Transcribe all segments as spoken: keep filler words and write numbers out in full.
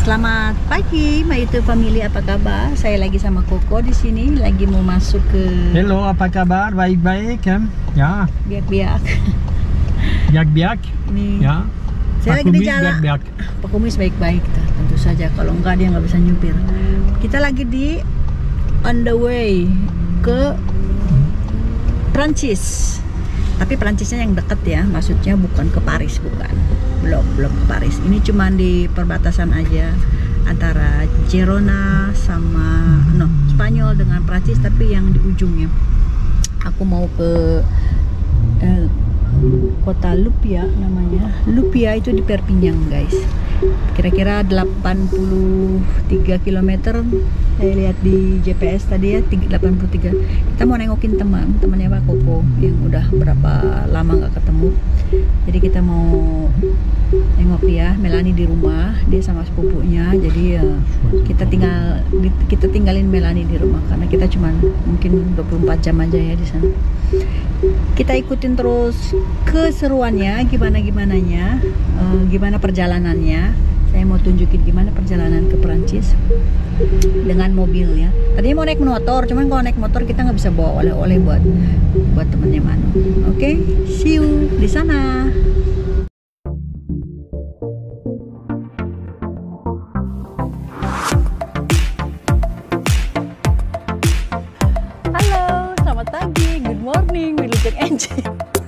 Selamat pagi, my YouTube family, apa kabar? Saya lagi sama Koko di sini, lagi mau masuk ke. Hello, apa kabar? Baik-baik kan? Ya. Biak-biak. Biak-biak. Ini. Ya. Saya Pak lagi di Kumis jalan. biak-biak. Pak Kumis baik-baik, tentu saja. Kalau enggak dia nggak bisa nyupir. Kita lagi di on the way ke Prancis. Tapi Prancisnya yang deket ya, maksudnya bukan ke Paris, bukan. Belum, belum ke Paris. Ini cuma di perbatasan aja antara Girona sama no, Spanyol dengan Prancis, tapi yang di ujungnya. Aku mau ke eh, kota Lupia namanya. Lupia itu di Perpignan, guys. Kira-kira delapan puluh tiga kilometer. Saya lihat di G P S tadi ya, delapan puluh tiga. Kita mau nengokin teman, temannya Pak Koko yang udah berapa lama nggak ketemu. Jadi kita mau nengok dia, Melanie di rumah, dia sama sepupunya. Jadi ya kita tinggal kita tinggalin Melanie di rumah karena kita cuma mungkin dua puluh empat jam aja ya di sana. Kita ikutin terus keseruannya, gimana gimananya, uh, gimana perjalanannya. Saya mau tunjukin gimana perjalanan ke Perancis dengan mobil ya. Tadinya mau naik motor, cuman kalau naik motor kita nggak bisa bawa oleh-oleh buat buat temennya Manu. Oke, okay? See you di sana. Halo, selamat pagi, good morning, Wilujeng Enci.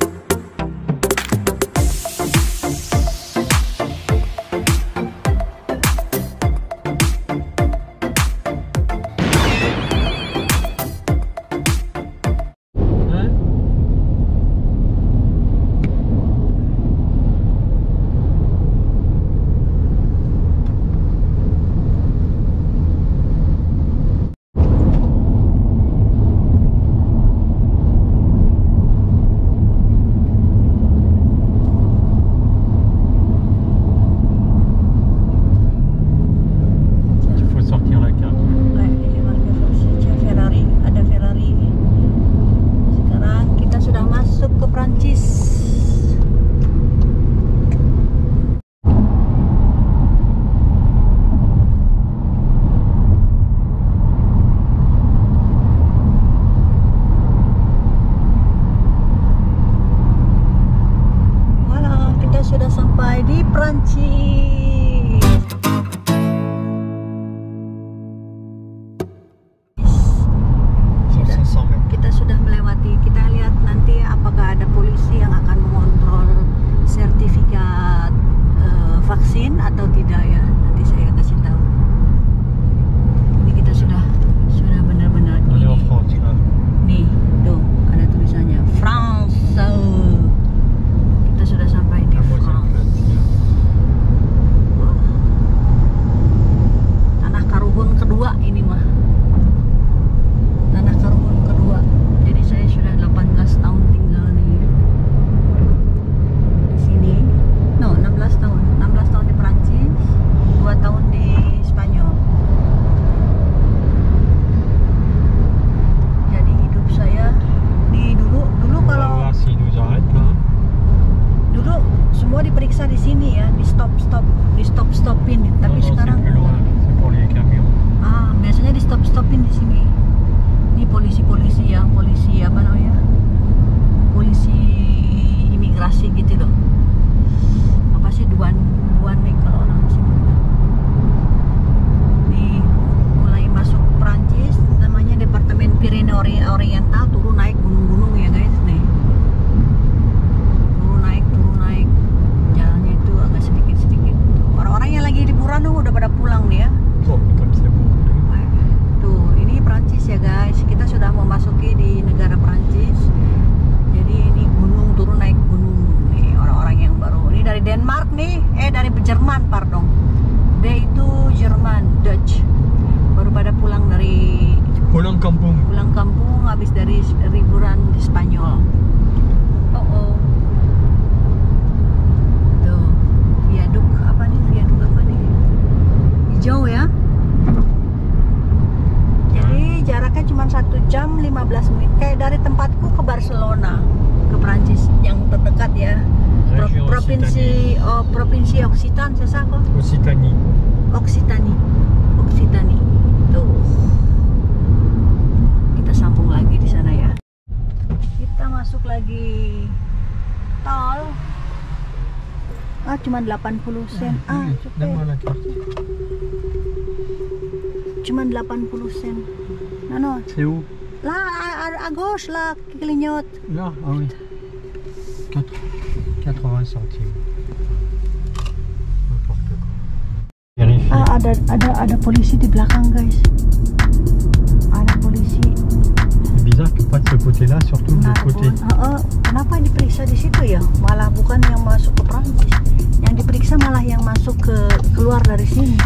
Di Prancis. Sudah, kita sudah melewati. Kita lihat nanti apakah ada polisi yang akan mengontrol sertifikat uh, vaksin atau tidak ya. Nanti saya kasih tahu. Ini kita sudah sudah benar-benar ini. Nih, tuh ada tulisannya France. Kita sudah sampai di France. Kedua ini mah tanah Karuhun kedua. Jadi saya sudah delapan belas tahun tinggal nih di sini. No, enam belas tahun. enam belas tahun di Perancis, dua tahun di Spanyol. Jadi hidup saya di dulu dulu kalau dulu semua diperiksa di sini ya, di stop stop di stop stopin. Tapi sekarang ah, biasanya di stop stopin di sini. Ini polisi-polisi yang polisi apa namanya? Polisi imigrasi gitu loh. Apa sih duan duan nih kalau orang sini. Nih mulai masuk Prancis, namanya Departemen Pyrénées Oriental, turun naik gunung-gunung ya guys nih. Turun naik turun naik. Jalannya itu agak sedikit-sedikit. Orang-orang yang lagi liburan tuh udah pada pulang nih ya. Tuh, ini Prancis ya guys. Kita sudah memasuki di negara Prancis. Jadi ini gunung, turun naik gunung. Nih orang-orang yang baru. Ini dari Denmark nih, eh dari Jerman, pardon. D itu Jerman, Dutch. Baru pada pulang dari pulang kampung. Pulang kampung habis dari liburan di Spanyol. Oh oh. Tuh, viaduk apa nih? Viaduk apa nih? Hijau ya. Jadi jaraknya cuma satu jam lima belas menit. Kayak dari tempatku ke Barcelona, ke Prancis yang terdekat ya. Pro provinsi oh, provinsi Occitan, c'est ça quoi? Occitanie. Oksitani. Oksitani. Tuh. Kita sambung lagi di sana ya. Kita masuk lagi tol. Ah, cuma delapan puluh sen. Ah, cepet. Donne-moi la carte. Cuma delapan puluh sen. Nano? C'est où? Là, à, à, à gauche, là, qui clignote. Là, ah oui. Quatre- quatre-vingts centimes. N'importe quoi. Vérifie. Ah, ada ada ada polisi di belakang, guys. Ada polisi. C'est bizarre que pas de ce côté-là, surtout de l'autre côté. Uh, uh, kenapa diperiksa di situ ya? Malah bukan yang masuk ke Prancis. Yang diperiksa malah yang masuk ke keluar dari sini.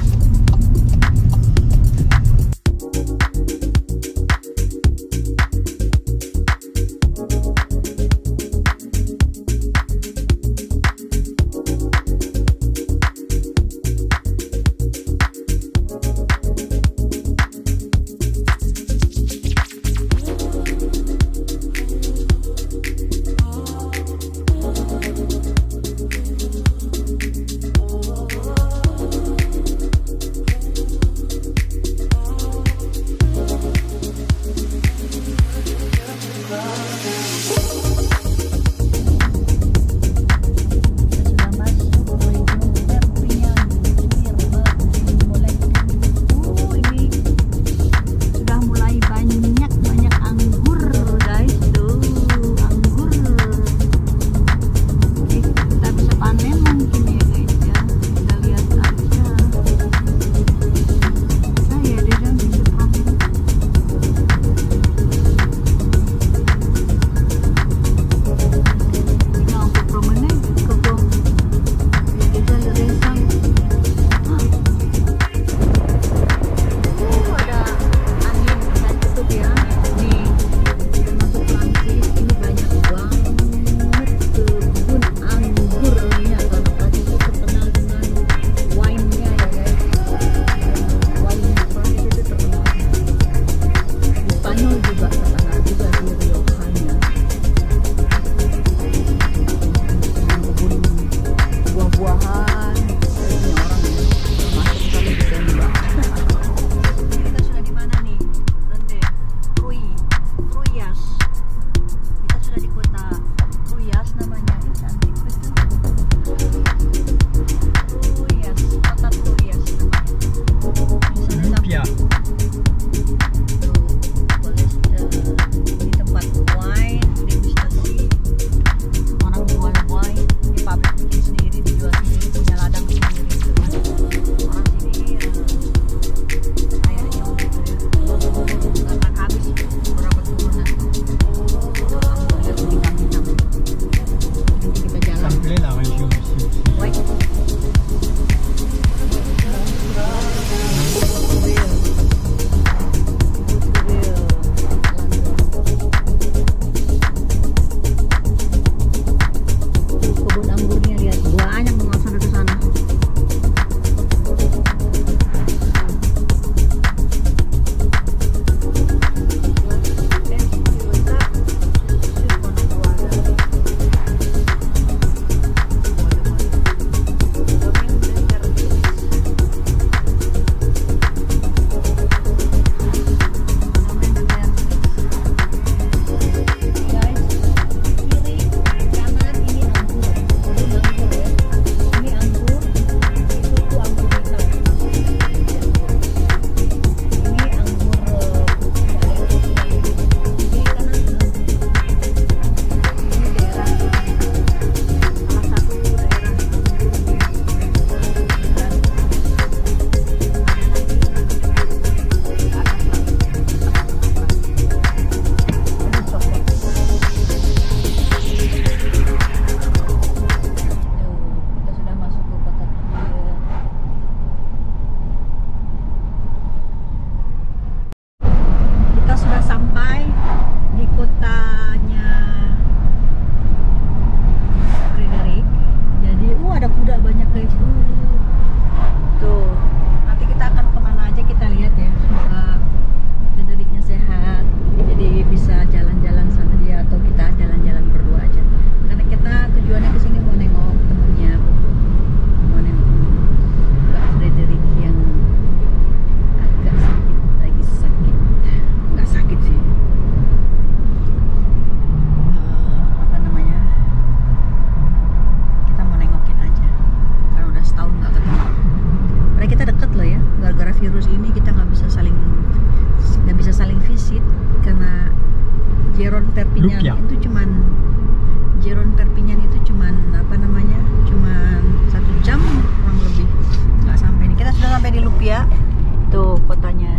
virus ini kita nggak bisa saling nggak bisa saling visit karena Jeron Perpignan Lupia. itu cuman Jeron Perpignan itu cuman apa namanya cuman satu jam kurang lebih nggak sampai ini. Kita sudah sampai di Lupia tuh kotanya,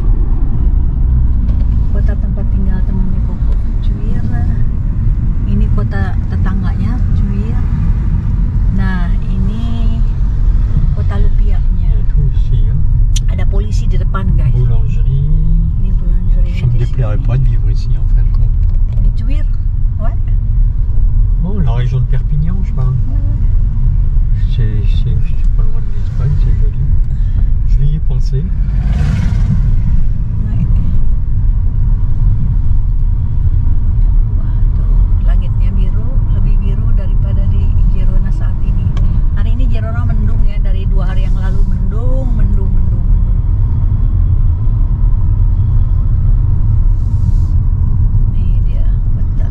kota tempat tinggal temannya Koko Cuir. Ini kota tetangganya Cuir. Nah ini kota Lupianya. Tout aussi, hein. Ada polisi di depan guys. Boulangerie. Ini boulangerie Ça me déplairait pas de vivre ici en fin de compte. Di Cuir, ouais. Oh, la région de Perpignan, je parle. C'est c'est- c'est pas loin de l'Espagne, c'est joli. Je vais y penser. Ouais. Wah tuh langitnya biru, lebih biru daripada di Girona saat ini. Hari ini Girona mendung ya, dari dua hari yang lalu mendung, mendung, mendung, mendung. Ini dia kota,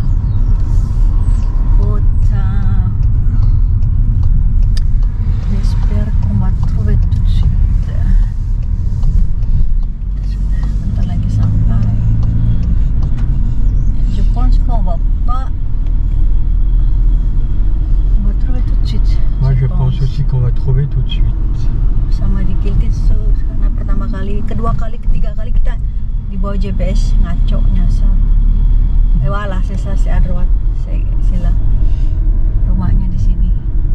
kota. J'espère qu'on va trouver tout de suite. Kita sudah bentar lagi sampai. Je pense qu'on va pas. On va trouver tout de suite. Moi, je pense aussi qu'on va trouver tout de suite. Sama di Kilkitsus karena pertama kali, kedua kali, ketiga kali kita di bawah G P S ngaco nyasar. Eh wala, sesa si Adroat, sila. Rumahnya di sini.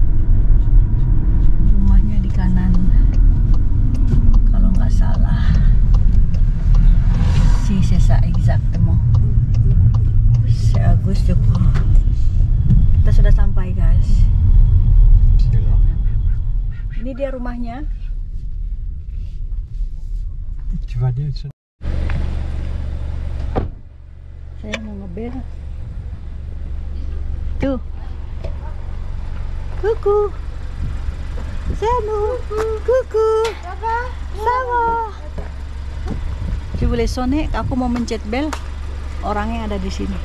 Rumahnya di kanan. Kalau nggak salah. Si sesa exactement. Si Agus Joko. Kita sudah sampai guys. C'est là. Ini dia rumahnya. Tu vas dire ça. Saya mau ngebel. Tuh. Kuku. Sanu. Kuku. Sama. Tu boleh sonner, aku mau mencet bel. Orangnya ada di sini.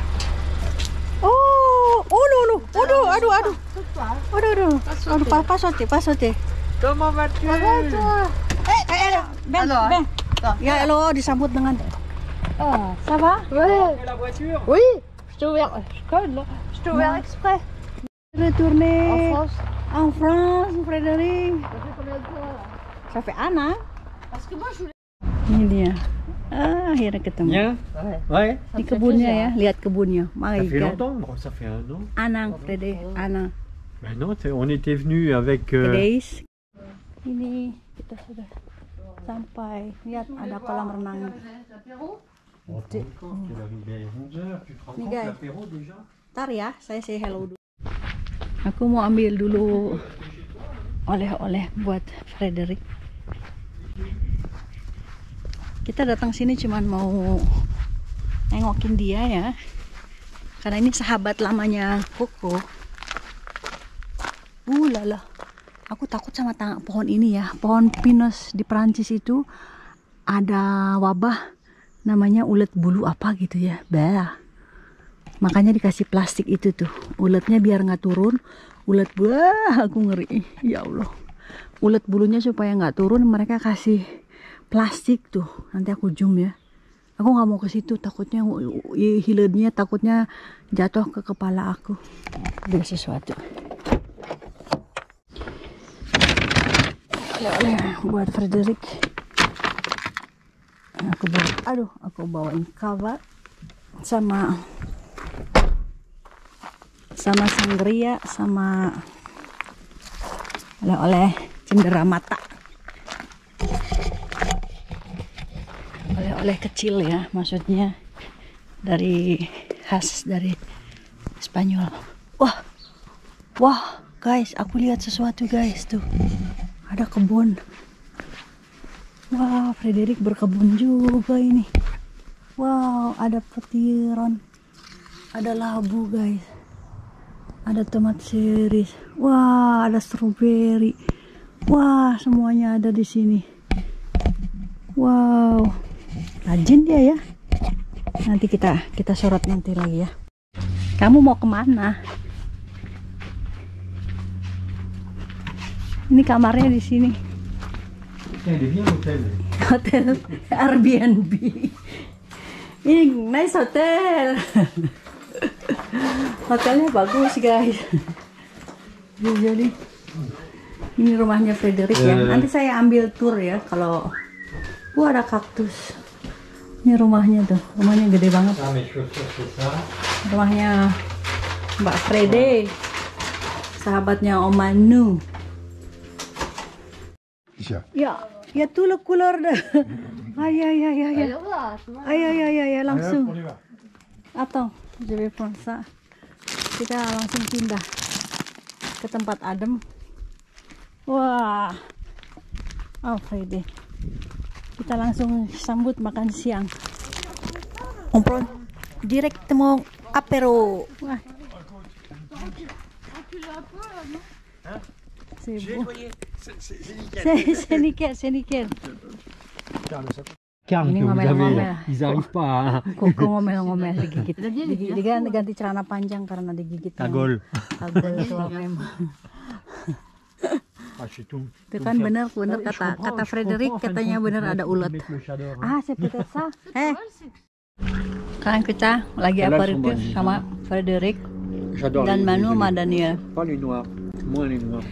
Oh, oh no no. Aduh, aduh, aduh. Aduh, aduh. Aduh, pas pas sauter, pas sauter. Comment vas-tu? Eh, eh, eh, Ben, Ben. Ya, halo, disambut dengan Ah, ça va? Ouais. la voiture? Oui. Je t'ai ouvert. Je code là. Je t'ai ouvert exprès. Retourner En France. en France, Frédéric. Ça fait combien de temps là? Ça fait un an. Parce que moi je voulais. Ini dia. Ah, akhirnya ketemu. Bien. Ouais. Ouais. Ça Di me fait kebunnya ya, plaisir. lihat kebunnya. My Ça fait God. longtemps? Bon, ça fait un an. Anang, Freddy, Anang. Ben non, t'es- on était venu avec. euh, Guys, ini kita sudah sampai. Lihat ada kolam renang. on te rend compte qu'elle arrivait à onze heures, tu te rends Nih, compte guys. l'apéro déjà? Ntar ya, saya say hello dulu. Aku mau ambil dulu oleh-oleh buat Frederick. Kita datang sini cuman mau nengokin dia ya, karena ini sahabat lamanya Koko. Uh lala, aku takut sama tang pohon ini ya, pohon pinus di Perancis itu ada wabah namanya ulet bulu apa gitu ya, bah. Makanya dikasih plastik itu tuh, uletnya biar nggak turun. Ulet buah, aku ngeri, ya Allah. Ulet bulunya supaya nggak turun, mereka kasih plastik tuh. Nanti aku zoom ya. Aku nggak mau ke situ, takutnya hilernya takutnya jatuh ke kepala aku. Ada sesuatu. Oleh-oleh buat Frederick. Aku bawa, aduh, aku bawain cover sama sama sangria, sama oleh-oleh cendera mata, oleh-oleh kecil ya, maksudnya dari khas dari Spanyol. Wah, wah guys, aku lihat sesuatu guys tuh, ada kebun. Wah, Frederick berkebun juga ini. Wow, ada petiron, ada labu guys. Ada tomat ceris, wah ada stroberi, wah semuanya ada di sini. Wow, rajin dia ya. Nanti kita kita sorot nanti lagi ya. Kamu mau kemana? Ini kamarnya di sini. Tiens, il est bien l'hôtel. Hotel Airbnb. Ini nice hotel. Hotelnya bagus guys. Jadi ini rumahnya Frederick ya. Nanti saya ambil tour ya kalau. Wah, ada kaktus. Ini rumahnya tuh. Rumahnya gede banget. Ah, mes chaussures, c'est ça. Rumahnya Mbak Frede. Sahabatnya Om Manu. Ya, ya tuh lo couleur de. Ay, ay, ay, ay, ay. Ay, ay, ay, ay, ay, langsung. Atau, je vais prendre ça. Kita langsung pindah ke tempat adem. Wah, oh Friday. Kita langsung sambut makan siang. On prend directement apéro. Wah. C'est beau. C'est nickel, c'est nickel. Carne Ini que vous ngomel-ngomel. avez, ils n'arrivent pas à... Koko ngomel-ngomel digigit. Digigit diganti ganti celana panjang karena digigit. Kagol. Kagol tua memang. Ah, c'est tout. Itu kan benar benar kata kata Frederick katanya benar ada ulat. Ah, c'est peut-être ça. Eh. Sekarang kita lagi aperitif sama Frederick J'adore dan les- Manu les- sama Daniel. Pas les noirs, moins les noirs.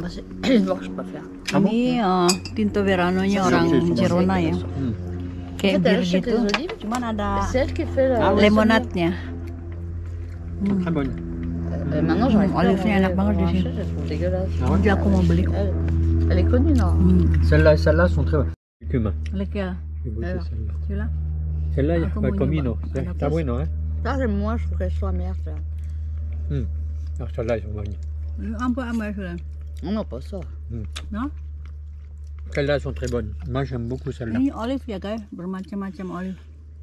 Ini eh, Tinto Verano-nya orang Girona ya. Hmm. Kayak Kita bir harus gitu. pakai olive. Cuman ada C'est elle qui fait le. Ah ouais. lemonade-nya. Très bonne. Euh, maintenant, j'arrive Hmm, pas à olive-nya manger enak banget di les sini. branchées, je trouve dégueulasse. Ah ouais. Jadi aku mau beli. Elle, elle est connue, non? Hmm. Celles-là et celles-là sont très bonnes. Le cumin. Lekker. J'ai goûté Alors. celle-là. Celui-là. Celle-là, il y a Aku pas mau comino. nyoba. C'est Ada está plus. bueno, hein? Ça, j'aime moins, je trouve qu'elle soit amère, ça. Hmm. Alors celles-là, ils sont bonnes. Un peu amer celui-là. Non, non, pas ça. Non? Celles-là sont très bonnes. Moi, j'aime beaucoup celle-là. Ini olive ya guys, bermacam-macam olive.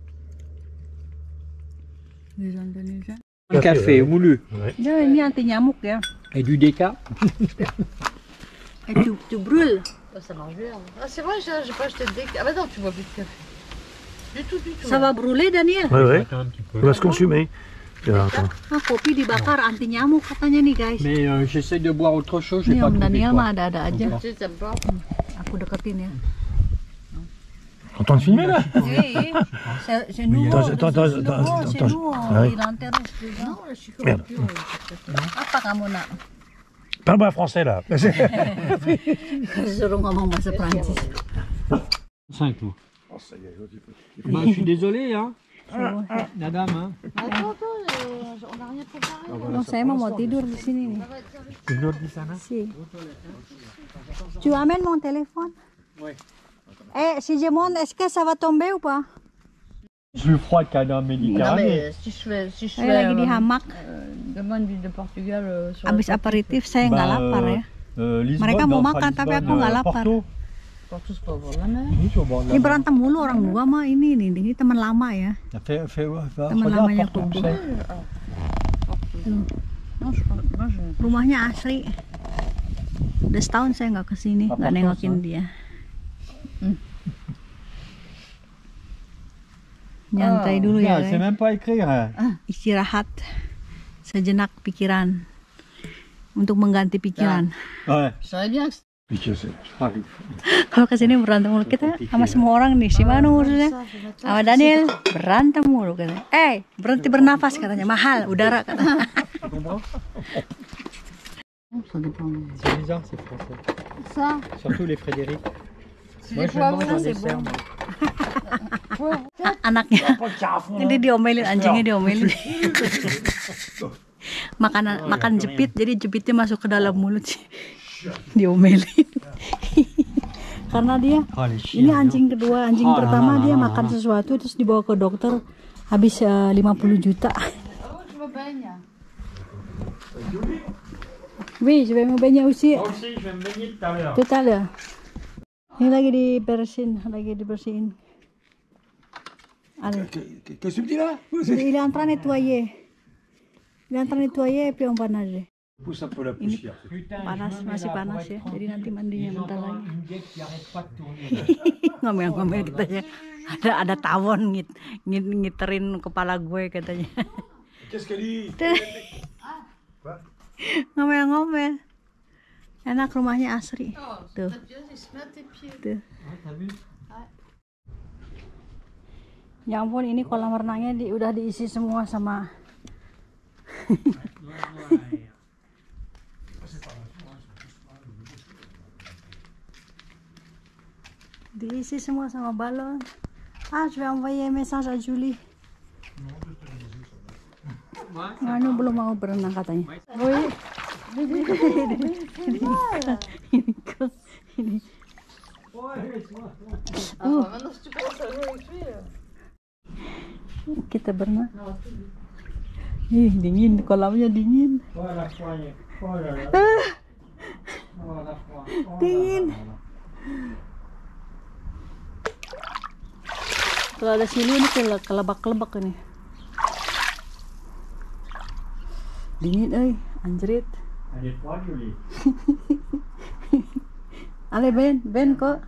Indonesia. Un café moulu Ya, ini anti nyamuk ya. et du déca. Eh, tu, tu brûles. Ah, ça marche bien. Ah, c'est vrai, j'ai j'ai pas acheté de déc. Ah, bah non, tu bois plus de café. Du tout, du tout. Ça va brûler Daniel. Ouais, ouais. Attends un petit peu. Il va se consumer. Tiens, attends. Ah, kopi dibakar anti nyamuk katanya nih guys. Mais euh, j'essaie de boire autre chose, j'ai Ini pas Om trouvé Daniel quoi. mah ada-ada aja. Encore. Tu sais, t'aimes pas. Aku deketin ya. En train de filmer là? Oui, c'est c'est Mais il y nouveau. a- Attends, attends, c'est attends, nouveau, attends, c'est attends. nouveau. Ah oui. Il intéresse juga. Non, je suis Merde. convaincue. Apa kamu nak? Parle-moi français là. Suruh ngomong bahasa Prancis. cinq vous. Bah, je suis désolé, hein. La dame, hein. Attends, attends, euh, on n'a rien préparé. Oh, saya mah mau tidur di sini nih. Tu veux di sana? Si. Tu amènes mon téléphone? Ouais. Eh, si je monte, est-ce que ça va tomber ou pas? Plus froid qu'à la Non, Méditerranée. mais si je fais. Si je Saya fais lagi di euh, hamak. euh, Donne-moi une ville de Portugal. euh, sur la Abis côte. aperitif saya nggak Bah, lapar euh, ya. euh, Lisbonne, Mereka mau non, makan, pas tapi aku Lisbonne, nggak euh, lapar. Porto. Porto, c'est pas au bord de la mer. Oui, au bord de la Ini mer. berantem mulu orang dua mah ini nih, ini teman lama ya. Fais, fais, va, Teman regarde lamanya Porto, Kuku. c'est- Non, je pense. Moi, je. Rumahnya asri. Udah setahun saya nggak kesini, nggak nengokin dia. Nyantai Oh, dulu ya Regarde, c'est guys. même pas écrire. hein. Istirahat sejenak pikiran untuk mengganti pikiran. Ouais. Je savais bien que Ah, oui. Kalau kesini berantem mulu kita sama semua orang nih, si Manu maksudnya sama Daniel berantem mulu katanya. Eh, berhenti bernafas katanya, mahal udara katanya. C'est bizarre, c'est français. ça. Surtout les Frédéric. C'est Moi, des je mange poivrons, un c'est dessert. bon. moi. Anaknya ini diomelin, anjingnya diomelin. Makanan makan jepit, jadi jepitnya masuk ke dalam mulut sih. Diomelin. Karena dia Ah, les ini chiens. anjing kedua, anjing Oh, pertama no, no, dia no, no, makan no. sesuatu terus dibawa ke dokter habis eh, lima puluh juta. Je me baigne. Oui, je vais me baigner aussi. Moi aussi, je vais me baigner tout à l'heure. Tout à l'heure. Ini lagi dibersihin, lagi dibersihin. Allez. Qu'est-ce que tu me dis là? Il est en train de nettoyer. Il est en train de nettoyer et puis on va nager. Pousse un peu la poussière. Putain, Panas, je me mets masih là panas pour ya. être Jadi nanti tranquille. mandinya Et bentar j'entends lagi. une guêpe qui arrête pas de tourner. Ngomel-ngomel katanya. Ada ada tawon ngit, ngit ngiterin kepala gue katanya. Qu'est-ce qu'elle dit? Ngomel-ngomel. Enak rumahnya asri. Oh, Tuh. t'as bien, il se met à tes pieds. Tuh. Ah, t'as vu? Ya ampun, ini kolam renangnya di, udah diisi semua sama diisi semua sama balon. Ah, je vais envoyer un message à Julie. Nganu belum mau berenang katanya. Woi. Ini kok ini. Ah, bah, maintenant, si tu commences à jouer avec lui. euh, Kita berenang. Ih, dingin, kolamnya dingin. Oh la poigne. Oh là là. Ah, Oh la poigne. Oh là dingin. là. Kalau ada silu ini kayak kelebak-kelebak ini. Dingin euy, anjrit. Elle est froide, Julie. Ale Ben, Ben kok.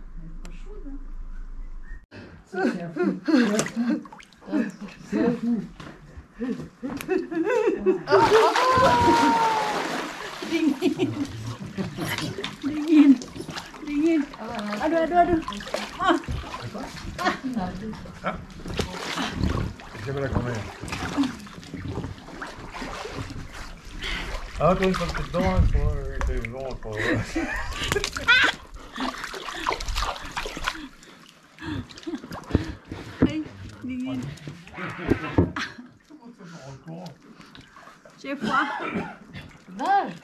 Dingin. Dingin. Dingin. Aduh, aduh, aduh. Ah. J'aime la grand-mère. Ah, toi, une fois que t'es dedans, il faut euh, t'es long pour. Ay, dingin. J'ai froid. Nage.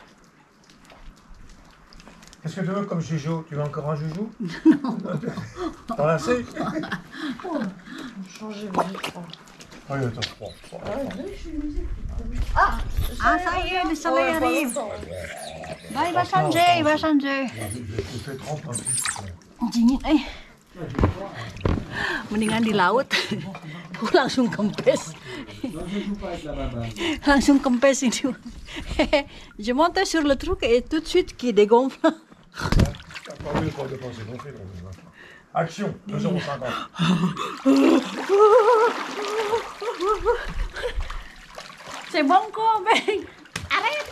Qu'est-ce que tu veux comme joujou? Tu veux encore un joujou? Non. T'en as assez? Changer, mais j'ai froid. Ah, il attends, froid. froid. Ah, saya le soleil Ouais, pas arrive. longtemps. Bye, va changer, va changer. Je fais trente un peu. Dingin, eh. Mendingan di laut. Aku langsung kempes. Langsung kempes ini. Je monte sur le truc et tout de suite qui dégonfle. Pas mieux pour dépenser non plus. Action, deux euros cinquante. C'est bon kok, Ben. Arrête.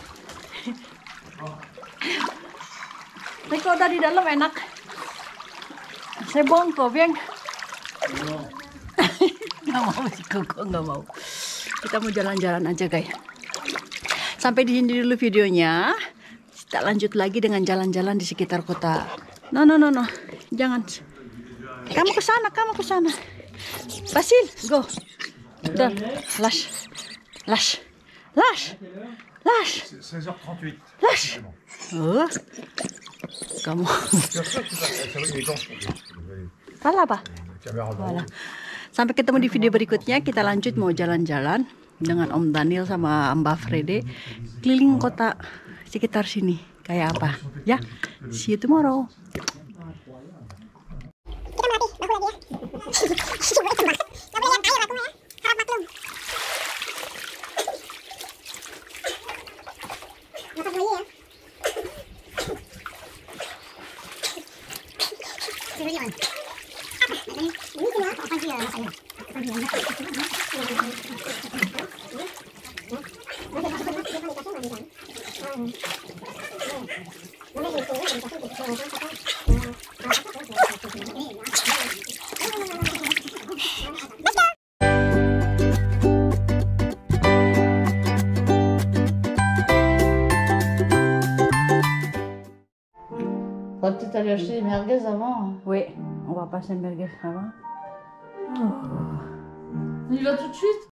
Tapi kalau udah di dalam enak. C'est bon kok, Ben. Nggak mau sih, kok nggak mau. Kita mau jalan-jalan aja, guys. Sampai di sini dulu videonya. Kita lanjut lagi dengan jalan-jalan di sekitar kota. No, no, no, no. Jangan. Kamu ke sana, kamu ke sana. Basil, go. Udah, lash. Lash. Lash. Lash. seize heures trente-huit. Lash. Oh. Kamu. Bien sûr, tu vas. Ça va, il est temps. Salah apa? Caméra Voilà. Sampai ketemu di video berikutnya. Kita lanjut mau jalan-jalan dengan Om Daniel sama Mbak Frede keliling kota sekitar sini. Kayak apa? Ya. See you tomorrow. On va peut-être aller acheter des merguez avant. hein. Oui, on va passer merguez avant. On y va tout de suite?